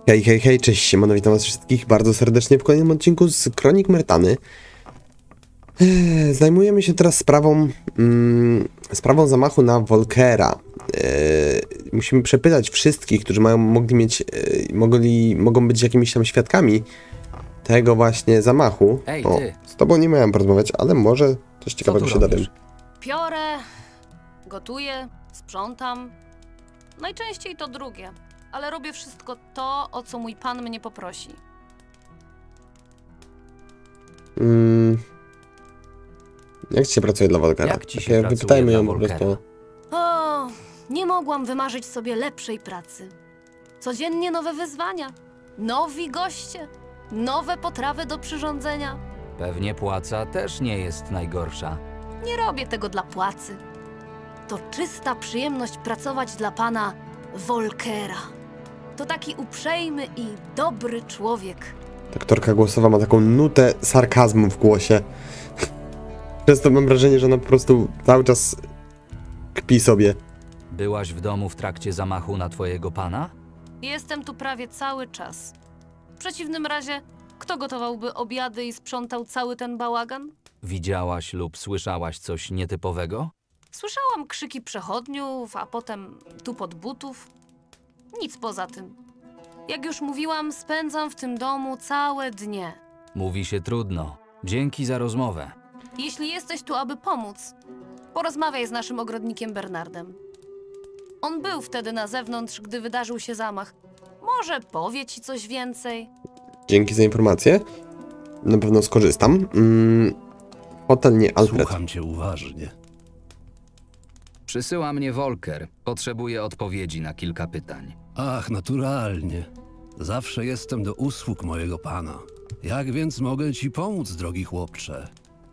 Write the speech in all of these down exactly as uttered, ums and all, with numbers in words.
Hej, hej, hej, cześć, siemano, witam was wszystkich bardzo serdecznie w kolejnym odcinku z Kronik Myrtany. Eee, zajmujemy się teraz sprawą, mm, sprawą zamachu na Volkera. Eee, musimy przepytać wszystkich, którzy mają, mogli mieć, e, mogli, mogą być jakimiś tam świadkami tego właśnie zamachu. Ej, o, ty. z tobą nie miałem porozmawiać, ale może coś ciekawego się dowiem. Piorę, gotuję, sprzątam. Najczęściej to drugie, ale robię wszystko to, o co mój pan mnie poprosi. Mm. Jak ci się pracuje dla Volkera? Jak ci się Takie, pracuje wypytajmy dla ją po Volkera? prostu. O, nie mogłam wymarzyć sobie lepszej pracy. Codziennie nowe wyzwania, nowi goście, nowe potrawy do przyrządzenia. Pewnie płaca też nie jest najgorsza. Nie robię tego dla płacy. To czysta przyjemność pracować dla pana Volkera. To taki uprzejmy i dobry człowiek. Aktorka głosowa ma taką nutę sarkazmu w głosie. Często mam wrażenie, że ona po prostu cały czas kpi sobie. Byłaś w domu w trakcie zamachu na twojego pana? Jestem tu prawie cały czas. W przeciwnym razie, kto gotowałby obiady i sprzątał cały ten bałagan? Widziałaś lub słyszałaś coś nietypowego? Słyszałam krzyki przechodniów, a potem tupot butów. Nic poza tym. Jak już mówiłam, spędzam w tym domu całe dnie. Mówi się trudno. Dzięki za rozmowę. Jeśli jesteś tu, aby pomóc, porozmawiaj z naszym ogrodnikiem Bernardem. On był wtedy na zewnątrz, gdy wydarzył się zamach. Może powie ci coś więcej. Dzięki za informację. Na pewno skorzystam. Mm, hotel nie Alfred. Słucham cię uważnie. Przysyła mnie Volker. Potrzebuję odpowiedzi na kilka pytań. Ach, naturalnie. Zawsze jestem do usług mojego pana. Jak więc mogę ci pomóc, drogi chłopcze?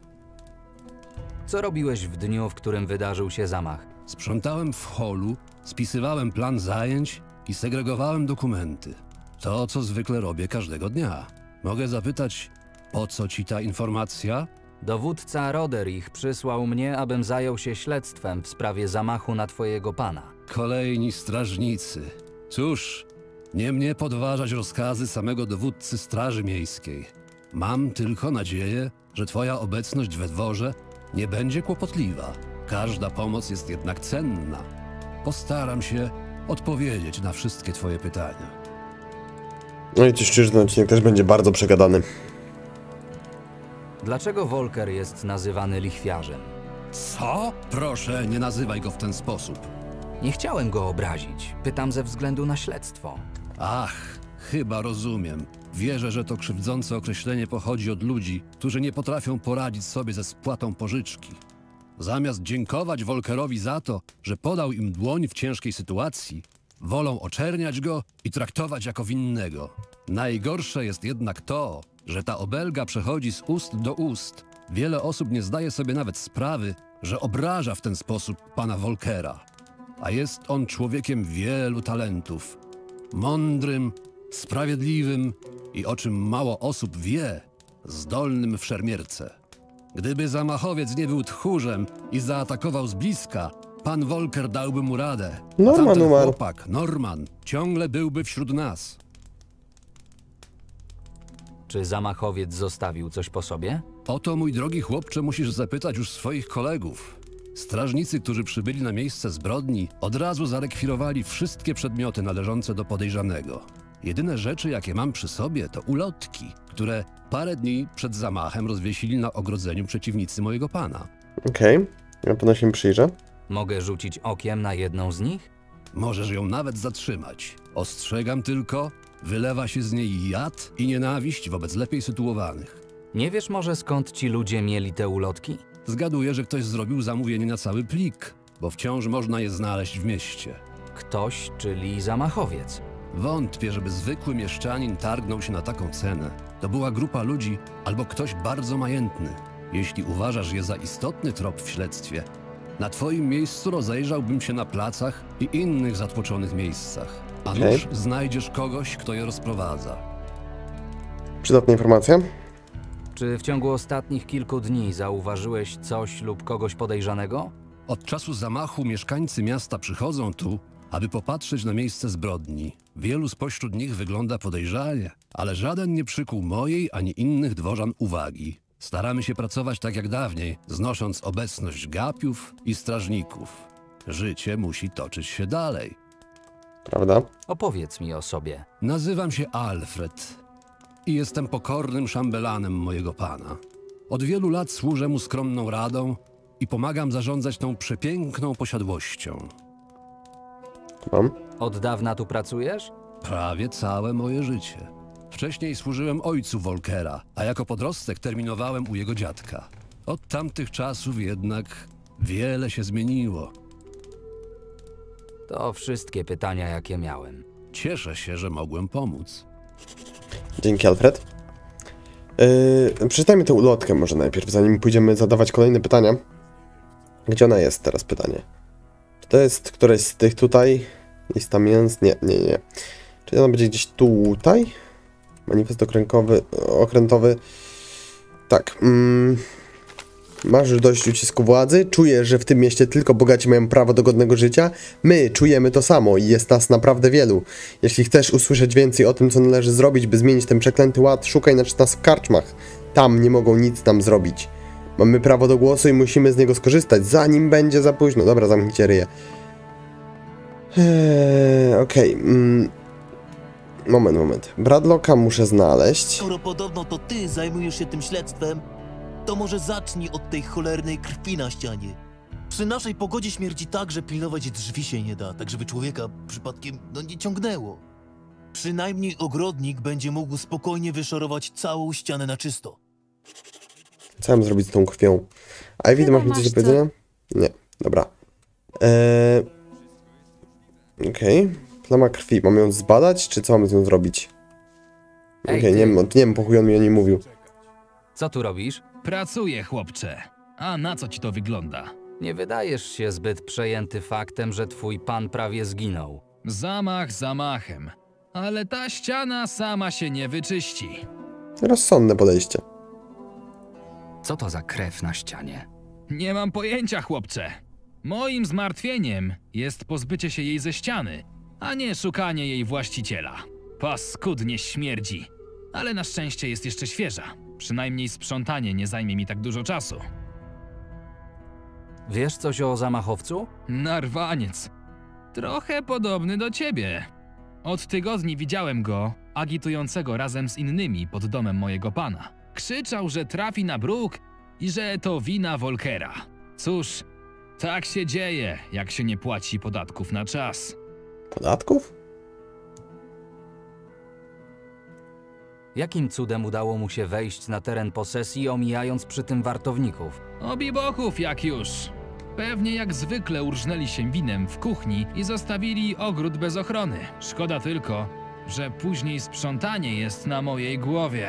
Co robiłeś w dniu, w którym wydarzył się zamach? Sprzątałem w holu, spisywałem plan zajęć i segregowałem dokumenty. To, co zwykle robię każdego dnia. Mogę zapytać, po co ci ta informacja? Dowódca Roderich przysłał mnie, abym zajął się śledztwem w sprawie zamachu na twojego pana. Kolejni strażnicy. Cóż, nie mnie podważać rozkazy samego dowódcy Straży Miejskiej. Mam tylko nadzieję, że twoja obecność we dworze nie będzie kłopotliwa. Każda pomoc jest jednak cenna. Postaram się odpowiedzieć na wszystkie twoje pytania. No i coś czuję, że ten odcinek też będzie bardzo przegadany. Dlaczego Volker jest nazywany lichwiarzem? Co? Proszę, nie nazywaj go w ten sposób. Nie chciałem go obrazić. Pytam ze względu na śledztwo. Ach, chyba rozumiem. Wierzę, że to krzywdzące określenie pochodzi od ludzi, którzy nie potrafią poradzić sobie ze spłatą pożyczki. Zamiast dziękować Volkerowi za to, że podał im dłoń w ciężkiej sytuacji, wolą oczerniać go i traktować jako winnego. Najgorsze jest jednak to, że ta obelga przechodzi z ust do ust. Wiele osób nie zdaje sobie nawet sprawy, że obraża w ten sposób pana Volkera. A jest on człowiekiem wielu talentów. Mądrym, sprawiedliwym i, o czym mało osób wie, zdolnym w szermierce. Gdyby zamachowiec nie był tchórzem i zaatakował z bliska, pan Volker dałby mu radę. A Norman tamten umarł. chłopak, Norman, ciągle byłby wśród nas. Czy zamachowiec zostawił coś po sobie? O to, mój drogi chłopcze, musisz zapytać już swoich kolegów. Strażnicy, którzy przybyli na miejsce zbrodni, od razu zarekwirowali wszystkie przedmioty należące do podejrzanego. Jedyne rzeczy, jakie mam przy sobie, to ulotki, które parę dni przed zamachem rozwiesili na ogrodzeniu przeciwnicy mojego pana. Okej, okay. Na pewno się przyjrzę. Mogę rzucić okiem na jedną z nich? Możesz ją nawet zatrzymać. Ostrzegam tylko, wylewa się z niej jad i nienawiść wobec lepiej sytuowanych. Nie wiesz może, skąd ci ludzie mieli te ulotki? Zgaduję, że ktoś zrobił zamówienie na cały plik, bo wciąż można je znaleźć w mieście. Ktoś, czyli zamachowiec. Wątpię, żeby zwykły mieszczanin targnął się na taką cenę. To była grupa ludzi albo ktoś bardzo majętny. Jeśli uważasz je za istotny trop w śledztwie, na twoim miejscu rozejrzałbym się na placach i innych zatłoczonych miejscach. A Okay. nuż znajdziesz kogoś, kto je rozprowadza. Przydatna informacja. Czy w ciągu ostatnich kilku dni zauważyłeś coś lub kogoś podejrzanego? Od czasu zamachu mieszkańcy miasta przychodzą tu, aby popatrzeć na miejsce zbrodni. Wielu spośród nich wygląda podejrzanie, ale żaden nie przykuł mojej ani innych dworzan uwagi. Staramy się pracować tak jak dawniej, znosząc obecność gapiów i strażników. Życie musi toczyć się dalej. Prawda? Opowiedz mi o sobie. Nazywam się Alfred i jestem pokornym szambelanem mojego pana. Od wielu lat służę mu skromną radą i pomagam zarządzać tą przepiękną posiadłością. Mam. Od dawna tu pracujesz? Prawie całe moje życie. Wcześniej służyłem ojcu Volkera, a jako podrostek terminowałem u jego dziadka. Od tamtych czasów jednak wiele się zmieniło. To wszystkie pytania, jakie miałem. Cieszę się, że mogłem pomóc. Dzięki, Alfred. Yy, przeczytajmy tę ulotkę może najpierw, zanim pójdziemy zadawać kolejne pytania. Gdzie ona jest teraz, pytanie? Czy to jest któreś z tych tutaj? Lista mięs? Nie, nie, nie. Czy ona będzie gdzieś tutaj? Manifest okręgowy, okrętowy. Tak. Mm. Masz już dość ucisku władzy? Czujesz, że w tym mieście tylko bogaci mają prawo do godnego życia? My czujemy to samo i jest nas naprawdę wielu. Jeśli chcesz usłyszeć więcej o tym, co należy zrobić, by zmienić ten przeklęty ład, szukaj nas w karczmach. Tam nie mogą nic nam zrobić. Mamy prawo do głosu i musimy z niego skorzystać, zanim będzie za późno. Dobra, zamknijcie ryję. Eee, Okej. Okay. Mm. Moment, moment. Bradlocka muszę znaleźć. Skoro podobno to ty zajmujesz się tym śledztwem, to może zacznij od tej cholernej krwi na ścianie. Przy naszej pogodzie śmierdzi tak, że pilnować drzwi się nie da, tak żeby człowieka przypadkiem no nie ciągnęło. Przynajmniej ogrodnik będzie mógł spokojnie wyszorować całą ścianę na czysto. Co mam zrobić z tą krwią? Ivy, ty masz mi coś do masz co? powiedzenia? Nie, dobra. Eee... Okej. Okay. Plama krwi. Mam ją zbadać, czy co mam z nią zrobić? Okej, Ej, okay, nie, ty. wiem, nie wiem, po chuj on mi o niej mówił. Co tu robisz? Pracuję, chłopcze. A na co ci to wygląda? Nie wydajesz się zbyt przejęty faktem, że twój pan prawie zginął. Zamach zamachem. Ale ta ściana sama się nie wyczyści. Rozsądne podejście. Co to za krew na ścianie? Nie mam pojęcia, chłopcze. Moim zmartwieniem jest pozbycie się jej ze ściany, a nie szukanie jej właściciela. Paskudnie śmierdzi, ale na szczęście jest jeszcze świeża. Przynajmniej sprzątanie nie zajmie mi tak dużo czasu. Wiesz coś o zamachowcu? Narwaniec. Trochę podobny do ciebie. Od tygodni widziałem go, agitującego razem z innymi pod domem mojego pana. Krzyczał, że trafi na bruk i że to wina Volkera. Cóż, tak się dzieje, jak się nie płaci podatków na czas. Podatków? Jakim cudem udało mu się wejść na teren posesji, omijając przy tym wartowników? Obiboków jak już. Pewnie jak zwykle urżnęli się winem w kuchni i zostawili ogród bez ochrony. Szkoda tylko, że później sprzątanie jest na mojej głowie.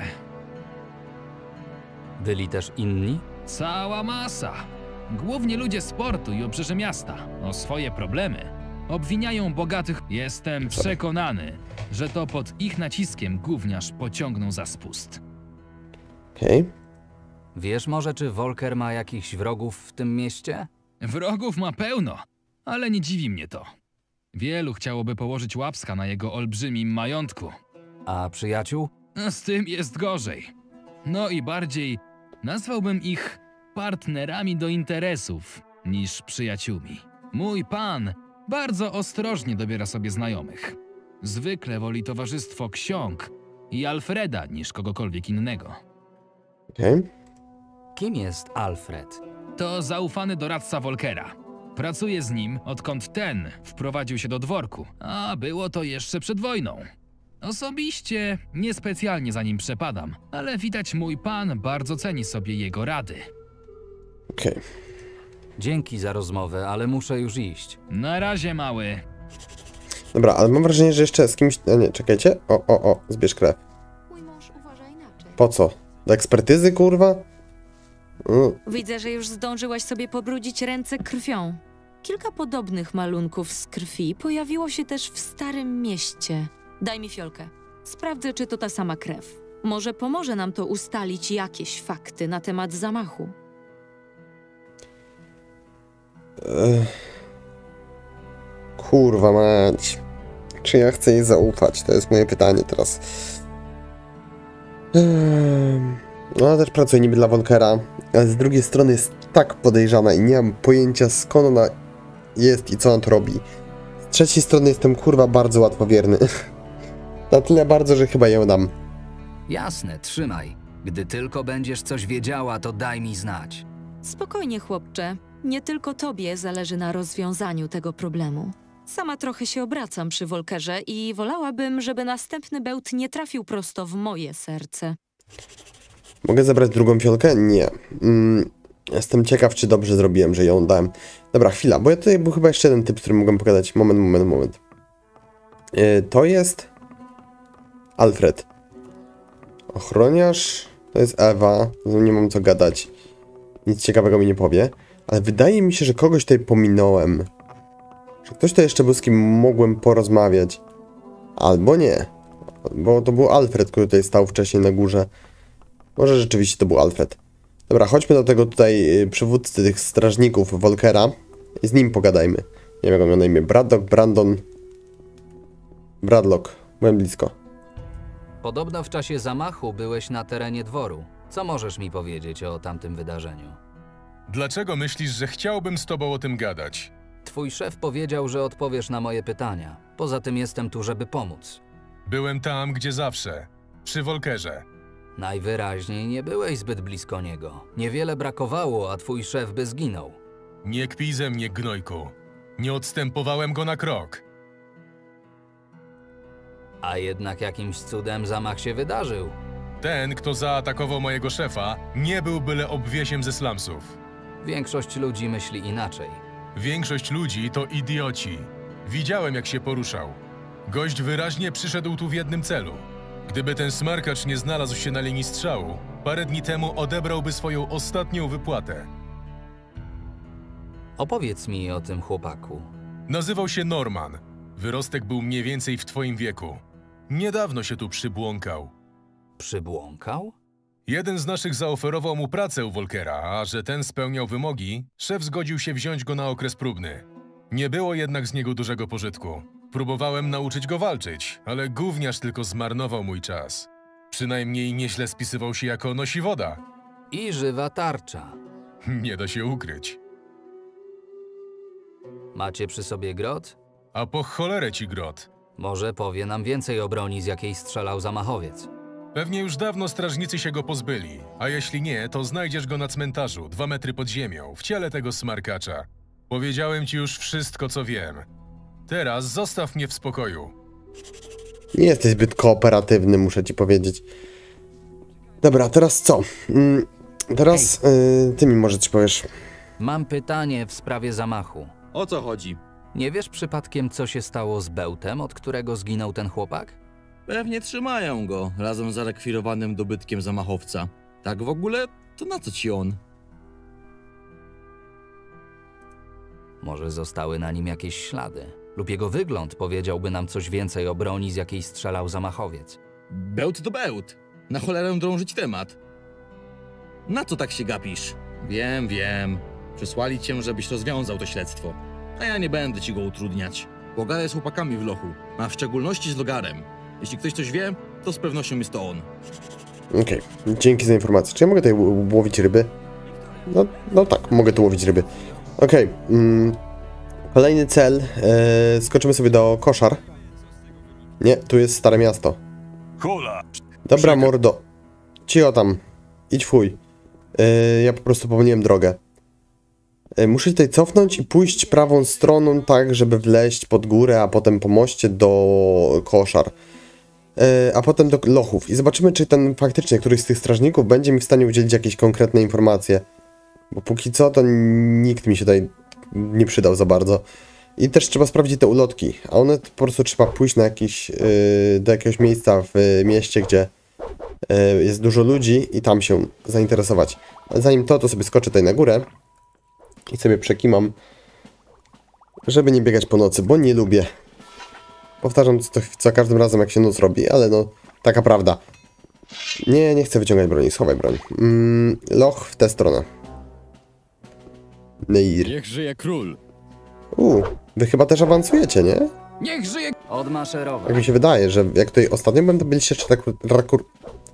Byli też inni? Cała masa. Głównie ludzie sportu i obrzeże miasta. O swoje problemy obwiniają bogatych. Jestem przekonany, że to pod ich naciskiem gówniarz pociągnął za spust. Okej. Okay. Wiesz może, czy Volker ma jakichś wrogów w tym mieście? Wrogów ma pełno, ale nie dziwi mnie to. Wielu chciałoby położyć łapska na jego olbrzymim majątku. A przyjaciół? Z tym jest gorzej. No i bardziej nazwałbym ich partnerami do interesów niż przyjaciółmi. Mój pan bardzo ostrożnie dobiera sobie znajomych. Zwykle woli towarzystwo ksiąg i Alfreda niż kogokolwiek innego. Okej. Okay. Kim jest Alfred? To zaufany doradca Volkera. Pracuję z nim, odkąd ten wprowadził się do dworku, a było to jeszcze przed wojną. Osobiście niespecjalnie za nim przepadam, ale widać mój pan bardzo ceni sobie jego rady. Okej. Okay. Dzięki za rozmowę, ale muszę już iść. Na razie, mały. Dobra, ale mam wrażenie, że jeszcze z kimś... A nie, czekajcie. O, o, o, zbierz krew. Mój mąż uważa inaczej. Po co? Do ekspertyzy, kurwa? Mm. Widzę, że już zdążyłaś sobie pobrudzić ręce krwią. Kilka podobnych malunków z krwi pojawiło się też w Starym Mieście. Daj mi fiolkę. Sprawdzę, czy to ta sama krew. Może pomoże nam to ustalić jakieś fakty na temat zamachu. Ech. Kurwa mać. Czy ja chcę jej zaufać? To jest moje pytanie teraz. Ehm, Ona też pracuje niby dla Volkera, ale z drugiej strony jest tak podejrzana i nie mam pojęcia, skąd ona jest i co ona tu robi. Z trzeciej strony jestem kurwa bardzo łatwowierny. Na tyle bardzo, że chyba ją dam. Jasne, trzymaj. Gdy tylko będziesz coś wiedziała, to daj mi znać. Spokojnie, chłopcze. Nie tylko tobie zależy na rozwiązaniu tego problemu. Sama trochę się obracam przy Volkerze i wolałabym, żeby następny bełt nie trafił prosto w moje serce. Mogę zabrać drugą fiolkę? Nie. Mm, jestem ciekaw, czy dobrze zrobiłem, że ją dałem. Dobra, chwila, bo ja tutaj był chyba jeszcze jeden typ, z którym mogłem pogadać. Moment, moment, moment. Yy, to jest... Alfred. Ochroniarz. To jest Ewa. Z nią nie mam co gadać. Nic ciekawego mi nie powie. Ale wydaje mi się, że kogoś tutaj pominąłem. Że ktoś to jeszcze był, z kim mogłem porozmawiać. Albo nie. Bo to był Alfred, który tutaj stał wcześniej na górze. Może rzeczywiście to był Alfred. Dobra, chodźmy do tego tutaj przywódcy tych strażników Volkera i z nim pogadajmy. Nie wiem, jak on miał na imię. Braddock, Brandon... Bradlock. Byłem blisko. Podobno w czasie zamachu byłeś na terenie dworu. Co możesz mi powiedzieć o tamtym wydarzeniu? Dlaczego myślisz, że chciałbym z tobą o tym gadać? Twój szef powiedział, że odpowiesz na moje pytania. Poza tym jestem tu, żeby pomóc. Byłem tam, gdzie zawsze. Przy Volkerze. Najwyraźniej nie byłeś zbyt blisko niego. Niewiele brakowało, a twój szef by zginął. Nie kpij ze mnie, gnojku. Nie odstępowałem go na krok. A jednak jakimś cudem zamach się wydarzył. Ten, kto zaatakował mojego szefa, nie był byle obwiesiem ze slumsów. Większość ludzi myśli inaczej. Większość ludzi to idioci. Widziałem, jak się poruszał. Gość wyraźnie przyszedł tu w jednym celu. Gdyby ten smarkacz nie znalazł się na linii strzału, parę dni temu odebrałby swoją ostatnią wypłatę. Opowiedz mi o tym chłopaku. Nazywał się Norman. Wyrostek był mniej więcej w twoim wieku. Niedawno się tu przybłąkał. Przybłąkał? Jeden z naszych zaoferował mu pracę u Volkera, a że ten spełniał wymogi, szef zgodził się wziąć go na okres próbny. Nie było jednak z niego dużego pożytku. Próbowałem nauczyć go walczyć, ale gówniarz tylko zmarnował mój czas. Przynajmniej nieźle spisywał się jako nosiwoda. I żywa tarcza. Nie da się ukryć. Macie przy sobie grot? A po cholerę ci grot. Może powie nam więcej o broni, z jakiej strzelał zamachowiec. Pewnie już dawno strażnicy się go pozbyli, a jeśli nie, to znajdziesz go na cmentarzu, dwa metry pod ziemią, w ciele tego smarkacza. Powiedziałem ci już wszystko, co wiem. Teraz zostaw mnie w spokoju. Nie jesteś zbyt kooperatywny, muszę ci powiedzieć. Dobra, teraz co? Mm, teraz yy, ty mi może coś powiesz. Mam pytanie w sprawie zamachu. O co chodzi? Nie wiesz przypadkiem, co się stało z bełtem, od którego zginął ten chłopak? Pewnie trzymają go razem z zarekwirowanym dobytkiem zamachowca. Tak w ogóle, to na co ci on? Może zostały na nim jakieś ślady? Lub jego wygląd powiedziałby nam coś więcej o broni, z jakiej strzelał zamachowiec. Bełt to bełt. Na cholerę drążyć temat. Na co tak się gapisz? Wiem, wiem. Przysłali cię, żebyś rozwiązał to śledztwo. A ja nie będę ci go utrudniać. Pogadaj z chłopakami w lochu, a w szczególności z Logarem. Jeśli ktoś coś wie, to z pewnością jest to on. Okej, okay. Dzięki za informację. Czy ja mogę tutaj łowić ryby? No, no tak, mogę tu łowić ryby. Okej. Okay. Mm, kolejny cel. Eee, skoczymy sobie do Koszar. Nie, tu jest Stare Miasto. Kula! Dobra, mordo. Cicho tam. Idź fuj. Eee, ja po prostu pomyliłem drogę. Eee, muszę tutaj cofnąć i pójść prawą stroną tak, żeby wleźć pod górę, a potem po moście do Koszar. A potem do lochów. I zobaczymy, czy ten faktycznie któryś z tych strażników będzie mi w stanie udzielić jakieś konkretne informacje. Bo póki co, to nikt mi się tutaj nie przydał za bardzo. I też trzeba sprawdzić te ulotki. A one po prostu trzeba pójść na jakiś, yy, do jakiegoś miejsca w mieście, gdzie yy, jest dużo ludzi i tam się zainteresować. Ale zanim to, to sobie skoczę tutaj na górę i sobie przekimam, żeby nie biegać po nocy, bo nie lubię. Powtarzam to co każdym razem, jak się noc robi, ale no, taka prawda. Nie, nie chcę wyciągać broni, schowaj broń. Mm, loch w tę stronę. Neir. Niech żyje król. Uuu, Wy chyba też awansujecie, nie? Niech żyje! Odmaszerować. Tak mi się wydaje, że jak tutaj ostatnio będę byliście jeszcze tak rakur...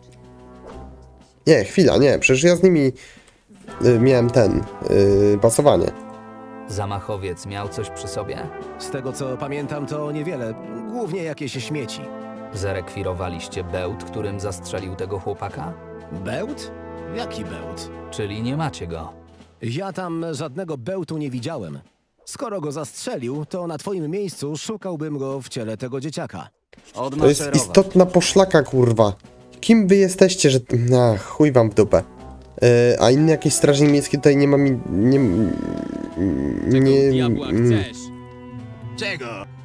Nie, chwila, nie, przecież ja z nimi y, miałem ten, y, pasowanie. Zamachowiec miał coś przy sobie? Z tego co pamiętam, to niewiele. Głównie jakieś śmieci. Zarekwirowaliście bełt, którym zastrzelił tego chłopaka? Bełt? Jaki bełt? Czyli nie macie go. Ja tam żadnego bełtu nie widziałem. Skoro go zastrzelił, to na twoim miejscu szukałbym go w ciele tego dzieciaka. To jest istotna poszlaka, kurwa. Kim wy jesteście, że... Ach, chuj wam w dupę. Yy, a inny jakiś strażnik miejski tutaj nie ma mi... Nie... Nie... Diabła chcesz? Czego?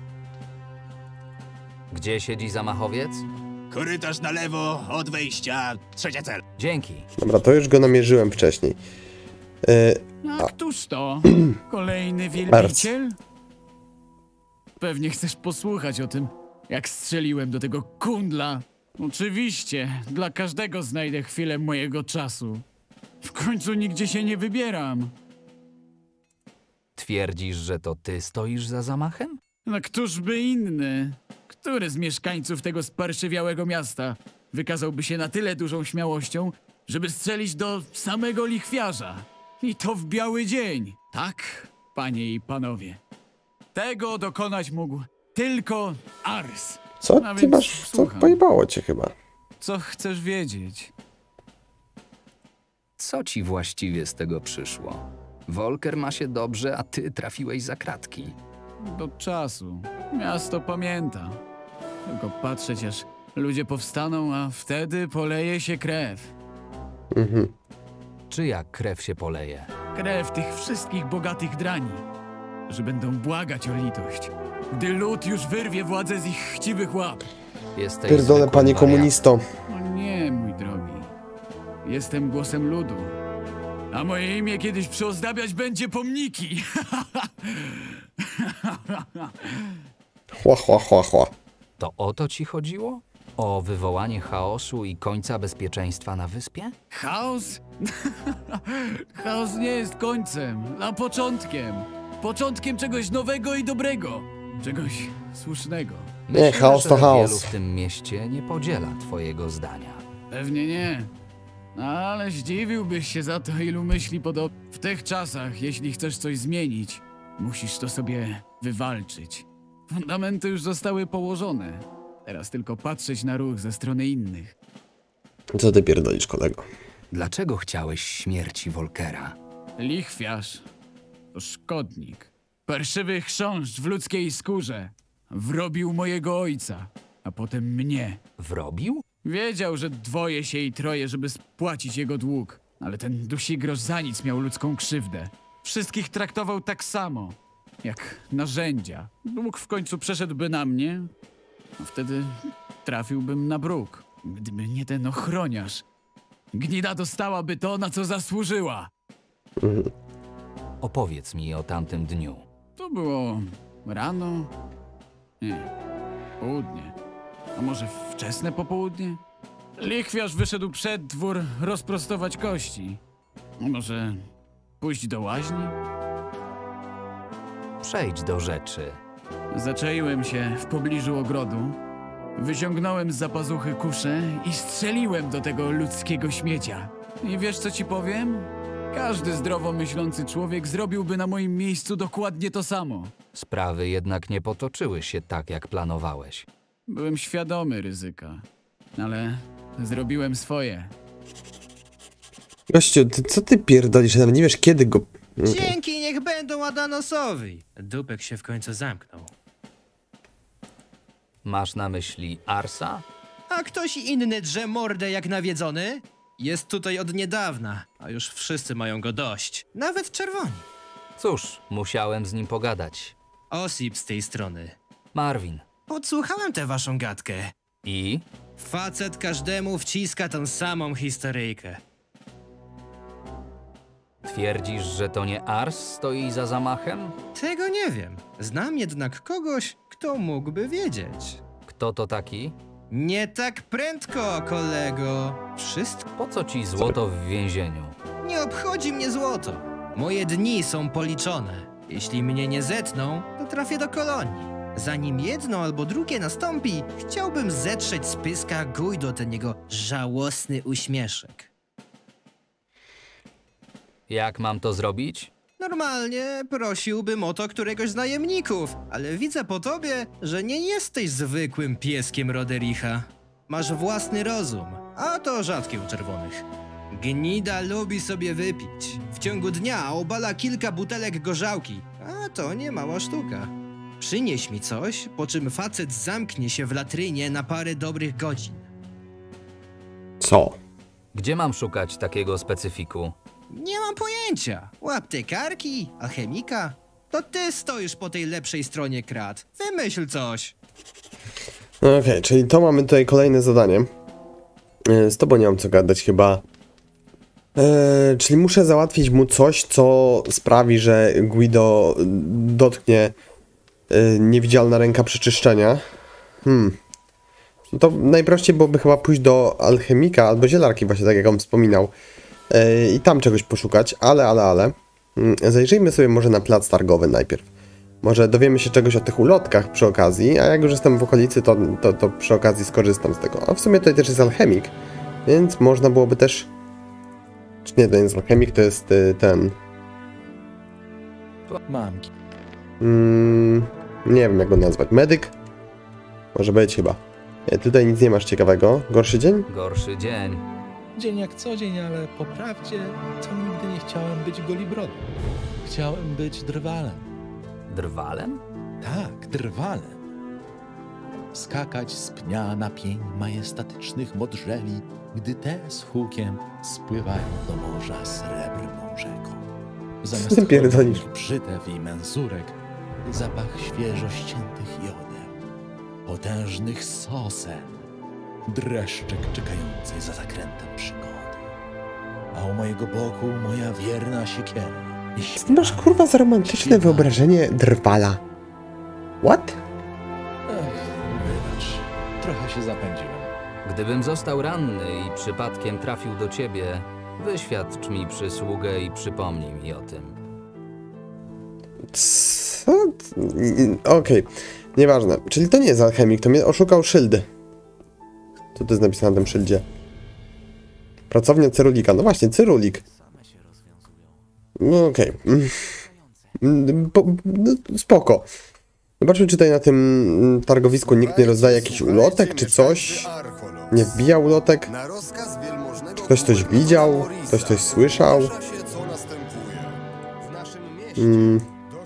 Gdzie siedzi zamachowiec? Korytarz na lewo, od wejścia, trzecia cel. Dzięki. Dobra, to już go namierzyłem wcześniej. Yy, A któż to? Kolejny Arc. wielbiciel? Pewnie chcesz posłuchać o tym, jak strzeliłem do tego kundla. Oczywiście, dla każdego znajdę chwilę mojego czasu. W końcu nigdzie się nie wybieram. Twierdzisz, że to ty stoisz za zamachem? No któż by inny? Który z mieszkańców tego sparszywiałego miasta wykazałby się na tyle dużą śmiałością, żeby strzelić do samego lichwiarza? I to w biały dzień. Tak, panie i panowie. Tego dokonać mógł tylko Ars. co A ty więc masz... Co słucham. pojebało cię chyba? Co chcesz wiedzieć? Co ci właściwie z tego przyszło? Volker ma się dobrze, a ty trafiłeś za kratki. Do czasu. Miasto pamięta. Tylko patrzeć, aż ludzie powstaną, a wtedy poleje się krew. Mhm. Czyja krew się poleje? Krew tych wszystkich bogatych drani, że będą błagać o litość, gdy lud już wyrwie władzę z ich chciwych łap. Jesteś Pierdolę, zwykłym panie wariatem. komunisto. No nie, mój drogi. Jestem głosem ludu. A moje imię kiedyś przyozdabiać będzie pomniki. Chła, chła, chła, chła. To o to ci chodziło? O wywołanie chaosu i końca bezpieczeństwa na wyspie? Chaos? Chaos nie jest końcem, a początkiem. Początkiem czegoś nowego i dobrego. Czegoś słusznego. Myślę, chaos że to chaos. wielu w tym mieście nie podziela twojego zdania. Pewnie nie. Ale zdziwiłbyś się za to, ilu myśli podobnych. W tych czasach, jeśli chcesz coś zmienić, musisz to sobie wywalczyć. Fundamenty już zostały położone. Teraz tylko patrzeć na ruch ze strony innych. Co ty pierdolisz, kolego? Dlaczego chciałeś śmierci Volkera? Lichwiarz to szkodnik. Parszywy chrząszcz w ludzkiej skórze. Wrobił mojego ojca, a potem mnie. Wrobił? Wiedział, że dwoje się i troje, żeby spłacić jego dług. Ale ten dusigrosz za nic miał ludzką krzywdę. Wszystkich traktował tak samo, jak narzędzia. Dług w końcu przeszedłby na mnie, a wtedy trafiłbym na bruk. Gdyby nie ten ochroniarz, gnida dostałaby to, na co zasłużyła. Mhm. Opowiedz mi o tamtym dniu. To było rano? Nie, południe. A może wczesne popołudnie? Lichwiarz wyszedł przed dwór rozprostować kości. A może pójść do łaźni? Przejdź do rzeczy. Zaczaiłem się w pobliżu ogrodu, wyciągnąłem z zapazuchy kuszę i strzeliłem do tego ludzkiego śmiecia. I wiesz, co ci powiem? Każdy zdrowo myślący człowiek zrobiłby na moim miejscu dokładnie to samo. Sprawy jednak nie potoczyły się tak, jak planowałeś. Byłem świadomy ryzyka, ale zrobiłem swoje. Gościu, ty, co ty pierdolisz? Nawet nie wiesz, kiedy go... Dzięki niech będą Adanosowi. Dupek się w końcu zamknął. Masz na myśli Arsa? A ktoś inny drze mordę jak nawiedzony? Jest tutaj od niedawna, a już wszyscy mają go dość. Nawet czerwoni. Cóż, musiałem z nim pogadać. Osip z tej strony. Marvin. Podsłuchałem tę waszą gadkę. I? Facet każdemu wciska tą samą historyjkę. Twierdzisz, że to nie Ars stoi za zamachem? Tego nie wiem. Znam jednak kogoś, kto mógłby wiedzieć. Kto to taki? Nie tak prędko, kolego. Wszystko. Po co ci złoto w więzieniu? Nie obchodzi mnie złoto. Moje dni są policzone. Jeśli mnie nie zetną, to trafię do kolonii. Zanim jedno albo drugie nastąpi, chciałbym zetrzeć z pyska Guido ten jego żałosny uśmieszek. Jak mam to zrobić? Normalnie prosiłbym o to któregoś z najemników, ale widzę po tobie, że nie jesteś zwykłym pieskiem Rodericha. Masz własny rozum, a to rzadkie u czerwonych. Gnida lubi sobie wypić. W ciągu dnia obala kilka butelek gorzałki, a to nie mała sztuka. Przynieś mi coś, po czym facet zamknie się w latrynie na parę dobrych godzin. Co? Gdzie mam szukać takiego specyfiku? Nie mam pojęcia. U aptekarki, alchemika. To ty stoisz po tej lepszej stronie krat. Wymyśl coś. Okej, okay, czyli to mamy tutaj kolejne zadanie. Z tobą nie mam co gadać chyba. Eee, czyli muszę załatwić mu coś, co sprawi, że Guido dotknie e, niewidzialna ręka przeczyszczenia. Hmm. No to najprościej byłoby chyba pójść do alchemika albo zielarki, właśnie tak jak on wspominał. E, I tam czegoś poszukać, ale, ale, ale. Hmm, zajrzyjmy sobie może na plac targowy najpierw. Może dowiemy się czegoś o tych ulotkach przy okazji, a jak już jestem w okolicy, to, to, to przy okazji skorzystam z tego. A w sumie tutaj też jest alchemik, więc można byłoby też... Czy nie, to nie jest alchemik, to jest y, ten... Mamki. Mm, nie wiem jak go nazwać. Medyk? Może być chyba. Nie, tutaj nic nie masz ciekawego. Gorszy dzień? Gorszy dzień. Dzień jak co dzień, ale po prawdzie to nigdy nie chciałem być golibrodą. Chciałem być drwalem. Drwalem? Tak, drwalem. Skakać z pnia na pień majestatycznych modrzeli, gdy te z hukiem spływają do morza srebrną rzeką. Zamiast pierdolisz. brzytew i menzurek, zapach świeżo ściętych jodeł, potężnych sosen, dreszczek czekającej za zakrętem przygody. A u mojego boku moja wierna siekiera. Ty masz kurwa za romantyczne wyobrażenie drwala. What? Ech, wybacz, trochę się zapędziłem. Gdybym został ranny i przypadkiem trafił do ciebie, wyświadcz mi przysługę i przypomnij mi o tym. Co? Okej, okay. Nieważne. Czyli to nie jest alchemik, to mnie oszukał szyld. Co to jest napisane na tym szyldzie? Pracownia Cyrulika. No właśnie, Cyrulik. No okej. Okay. No, spoko. Zobaczmy, czy tutaj na tym targowisku nikt nie rozdaje jakichś ulotek, czy coś. Nie wbija ulotek. Czy ktoś coś widział? Ktoś coś słyszał? Hmm.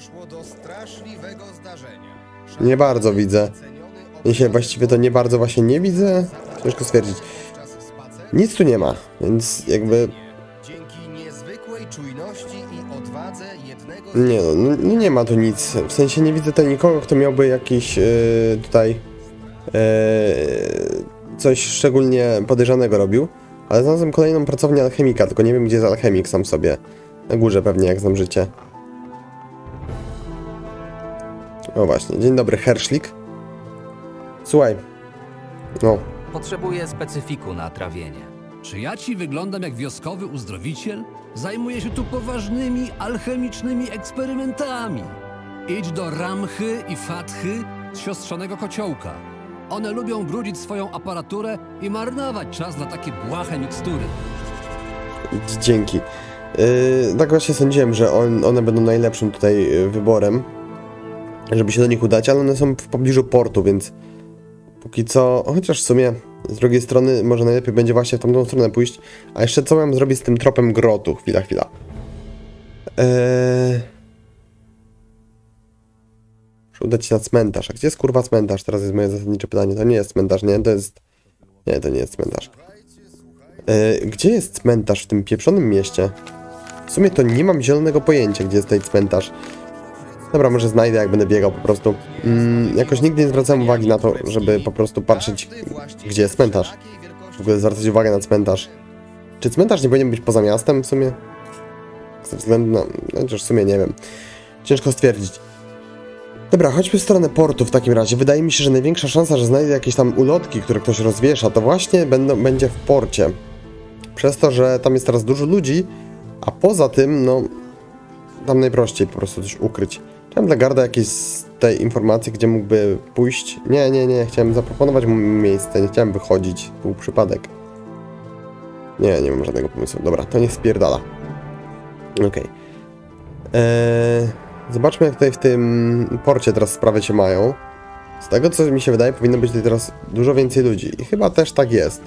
Nie bardzo widzę. Jeśli właściwie to nie bardzo właśnie nie widzę. Ciężko stwierdzić. Nic tu nie ma, więc jakby... Nie no, no nie ma tu nic. W sensie nie widzę tutaj nikogo, kto miałby jakiś yy, tutaj yy, coś szczególnie podejrzanego robił. Ale znalazłem kolejną pracownię alchemika, tylko nie wiem gdzie jest alchemik sam sobie. Na górze pewnie, jak znam życie. O właśnie, dzień dobry, Herszlik. Słuchaj. No. Potrzebuję specyfiku na trawienie. Czy ja ci wyglądam jak wioskowy uzdrowiciel? Zajmuję się tu poważnymi, alchemicznymi eksperymentami. Idź do Ramchy i Fatchy z siostrzanego kociołka. One lubią brudzić swoją aparaturę i marnować czas na takie błahe mikstury. Dzięki. Yy, tak właśnie sądziłem, że on, one będą najlepszym tutaj wyborem, żeby się do nich udać, ale one są w pobliżu portu, więc póki co, chociaż w sumie z drugiej strony może najlepiej będzie właśnie w tamtą stronę pójść. A jeszcze co mam zrobić z tym tropem grotu? Chwila, chwila. Eee... Muszę udać się na cmentarz. A gdzie jest kurwa cmentarz? Teraz jest moje zasadnicze pytanie. To nie jest cmentarz, nie? To jest... Nie, to nie jest cmentarz. Eee, gdzie jest cmentarz w tym pieprzonym mieście? W sumie to nie mam zielonego pojęcia, gdzie jest tutaj cmentarz. Dobra, może znajdę, jak będę biegał po prostu. Mm, jakoś nigdy nie zwracałem uwagi na to, żeby po prostu patrzeć, gdzie jest cmentarz. W ogóle zwracać uwagę na cmentarz. Czy cmentarz nie powinien być poza miastem w sumie? Ze względu na... Chociaż w sumie nie wiem. Ciężko stwierdzić. Dobra, chodźmy w stronę portu w takim razie. Wydaje mi się, że największa szansa, że znajdę jakieś tam ulotki, które ktoś rozwiesza, to właśnie będą, będzie w porcie. Przez to, że tam jest teraz dużo ludzi, a poza tym, no... tam najprościej po prostu coś ukryć. Chciałem dla Garda jakieś z tej informacji, gdzie mógłby pójść. Nie, nie, nie, chciałem zaproponować mu miejsce, nie chciałem wychodzić. Był przypadek. Nie, nie mam żadnego pomysłu. Dobra, to niech spierdala. Okej. Okay. Eee, zobaczmy, jak tutaj w tym porcie teraz sprawy się mają. Z tego, co mi się wydaje, powinno być tutaj teraz dużo więcej ludzi. I chyba też tak jest.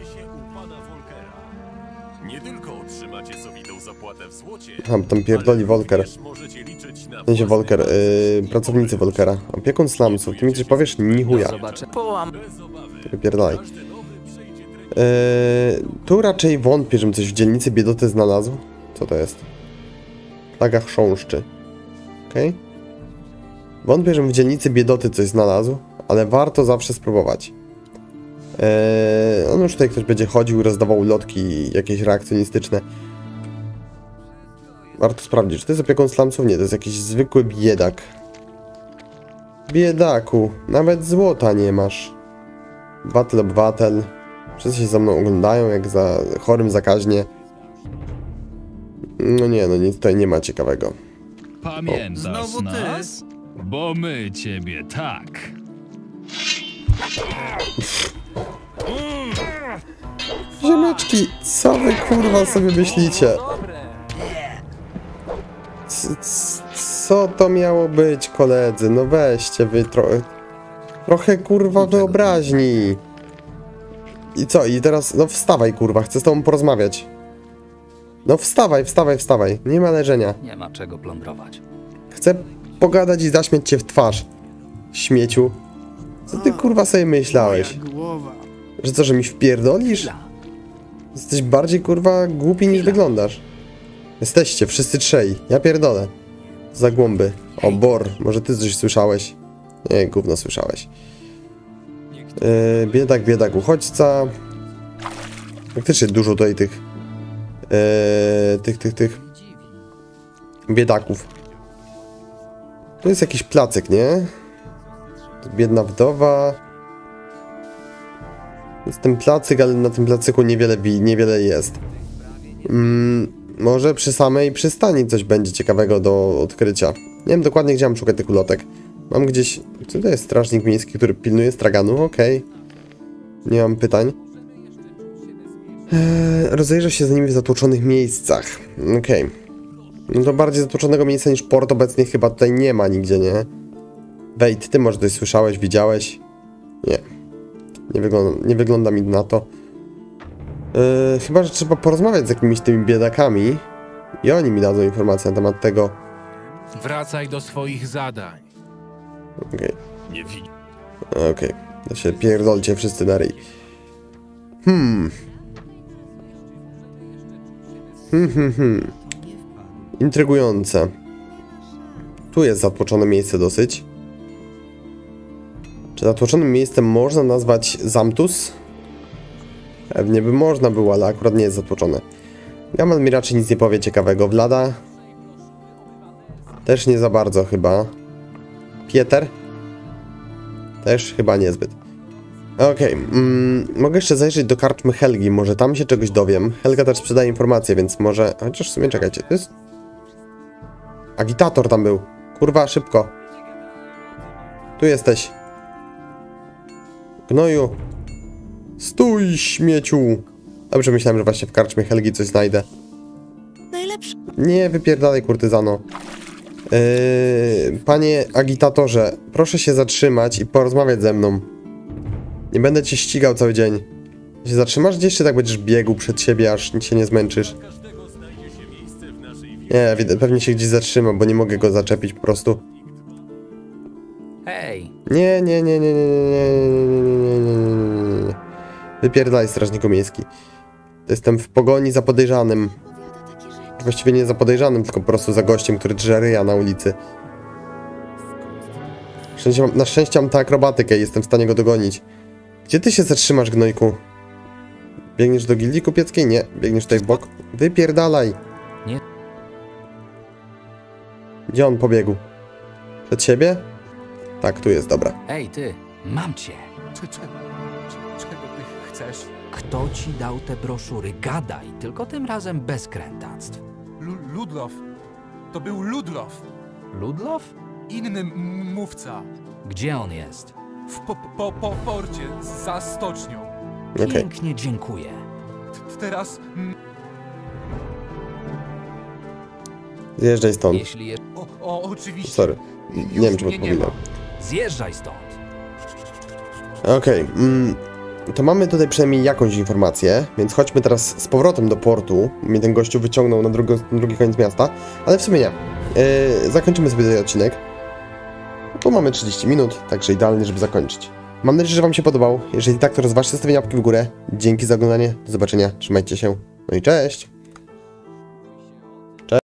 Tam, tam pierdoli Volker. W sensie Volker, yy, pracownicy Volkera. Opiekun slumsów. Ty mi coś powiesz? Ni chuja. Pierdolaj. Yy, tu raczej wątpię, żebym coś w dzielnicy biedoty znalazł. Co to jest? Plaga chrząszczy. Okej. Okay. Wątpię, żebym w dzielnicy biedoty coś znalazł, ale warto zawsze spróbować. Yy, on już tutaj ktoś będzie chodził i rozdawał ulotki jakieś reakcjonistyczne. Warto sprawdzić, czy to jest opiekun slumsów? Nie, to jest jakiś zwykły biedak. Biedaku, nawet złota nie masz. Batel obywatel. Wszyscy się za mną oglądają, jak za chorym zakaźnie. No nie, no nic tutaj nie ma ciekawego. Pamiętasz Znowu nas? Ty? Bo my ciebie tak. Ziemeczki, co wy kurwa sobie myślicie? Co to miało być, koledzy? No weźcie wy trochę... Trochę kurwa wyobraźni. I co? I teraz... No wstawaj kurwa, chcę z tobą porozmawiać. No wstawaj, wstawaj, wstawaj. Nie ma leżenia. Nie ma czego plądrować. Chcę pogadać i zaśmiać cię w twarz. Śmieciu. Co ty kurwa sobie myślałeś? Że co, że mi wpierdolisz? Jesteś bardziej kurwa głupi niż wyglądasz. Jesteście, wszyscy trzej. Ja pierdolę. Zagłąby. O, Bor, może ty coś słyszałeś? Nie, gówno słyszałeś. Yy, biedak, biedak, uchodźca. Faktycznie dużo tutaj tych... Yy, tych, tych, tych... biedaków. To jest jakiś placek, nie? Biedna wdowa. Jest ten placyk, ale na tym placyku niewiele, niewiele jest. Mm, może przy samej przystani coś będzie ciekawego do odkrycia. Nie wiem dokładnie, gdzie mam szukać tych ulotek. Mam gdzieś... Co to jest strażnik miejski, który pilnuje straganu? Okej. Okay. Nie mam pytań. Eee, rozejrzę się za nimi w zatłoczonych miejscach. Okej. Okay. No to bardziej zatłoczonego miejsca niż port obecnie chyba tutaj nie ma nigdzie, nie? Wejt, ty może coś słyszałeś, widziałeś? Nie. Nie wygląda, nie wygląda mi na to. Yy, chyba, że trzeba porozmawiać z jakimiś tymi biedakami i oni mi dadzą informacje na temat tego. Wracaj do swoich zadań. Okej. Okay. Nie widzi. Okej. Okay. To się pierdolcie wszyscy na ryj. Hmm. Hmm, hmm, hmm. Intrygujące. Tu jest zatłoczone miejsce dosyć. Czy zatłoczonym miejscem można nazwać Zamtus? Pewnie by można było, ale akurat nie jest zatłoczone. Gamal mi raczej nic nie powie ciekawego. Vlada? Też nie za bardzo chyba. Pieter? Też chyba niezbyt. Okej, okay. mm, mogę jeszcze zajrzeć do karczmy Helgi, może tam się czegoś dowiem. Helga też sprzedaje informacje, więc może... Chociaż w sumie czekajcie, to jest... Agitator tam był. Kurwa, szybko. Tu jesteś. Gnoju. Stój, śmieciu. Dobrze, myślałem, że właśnie w karczmie Helgi coś znajdę. Najlepszy. Nie, wypierdalaj, kurtyzano. Yy, panie agitatorze, proszę się zatrzymać i porozmawiać ze mną. Nie będę cię ścigał cały dzień. Się zatrzymasz gdzieś, czy tak będziesz biegł przed siebie, aż się nie zmęczysz? Nie, pewnie się gdzieś zatrzyma, bo nie mogę go zaczepić po prostu. Hej! Nie, nie, nie, nie, nie, nie, nie, nie, nie, nie, nie. Wypierdalaj, strażniku miejski. Jestem w pogoni za podejrzanym. Właściwie nie za podejrzanym, tylko po prostu za gościem, który drze ryja na ulicy. Na szczęście mam tę akrobatykę i jestem w stanie go dogonić. Gdzie ty się zatrzymasz, gnojku? Biegniesz do gildii kupieckiej? Nie. Biegniesz tutaj w bok? Wypierdalaj! Nie. Gdzie on pobiegł? Przed siebie? Tak, tu jest, dobra. Ej, ty, mam cię. Cze, cze, czego ty chcesz? Kto ci dał te broszury? Gadaj, tylko tym razem bez krętactw. Ludlow. To był Ludlow. Ludlow? Inny m- mówca. Gdzie on jest? W po, po, po porcie, za stocznią. Okej. Pięknie dziękuję. T- teraz... mm, Zjeżdżaj stąd. Jeśli je... O, o, oczywiście. Sorry. Nie wiem, czy mnie nie odpowiedział. Zjeżdżaj stąd. Okej, mm, to mamy tutaj przynajmniej jakąś informację, więc chodźmy teraz z powrotem do portu. Mnie ten gościu wyciągnął na, drugo, na drugi koniec miasta, ale w sumie nie. Yy, zakończymy sobie ten odcinek. Tu mamy trzydzieści minut, także idealnie, żeby zakończyć. Mam nadzieję, że wam się podobał. Jeżeli tak, to rozważcie zostawienie łapki w górę. Dzięki za oglądanie, do zobaczenia, trzymajcie się, no i cześć!